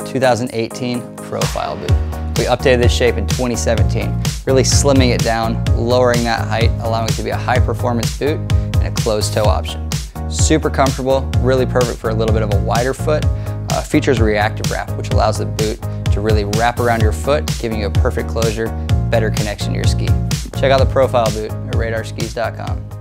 2018 Profile boot. We updated this shape in 2017, really slimming it down, lowering that height, allowing it to be a high performance boot and a closed toe option. Super comfortable, really perfect for a little bit of a wider foot. Features reactive wrap, which allows the boot to really wrap around your foot, giving you a perfect closure, better connection to your ski. Check out the Profile boot at radarskis.com.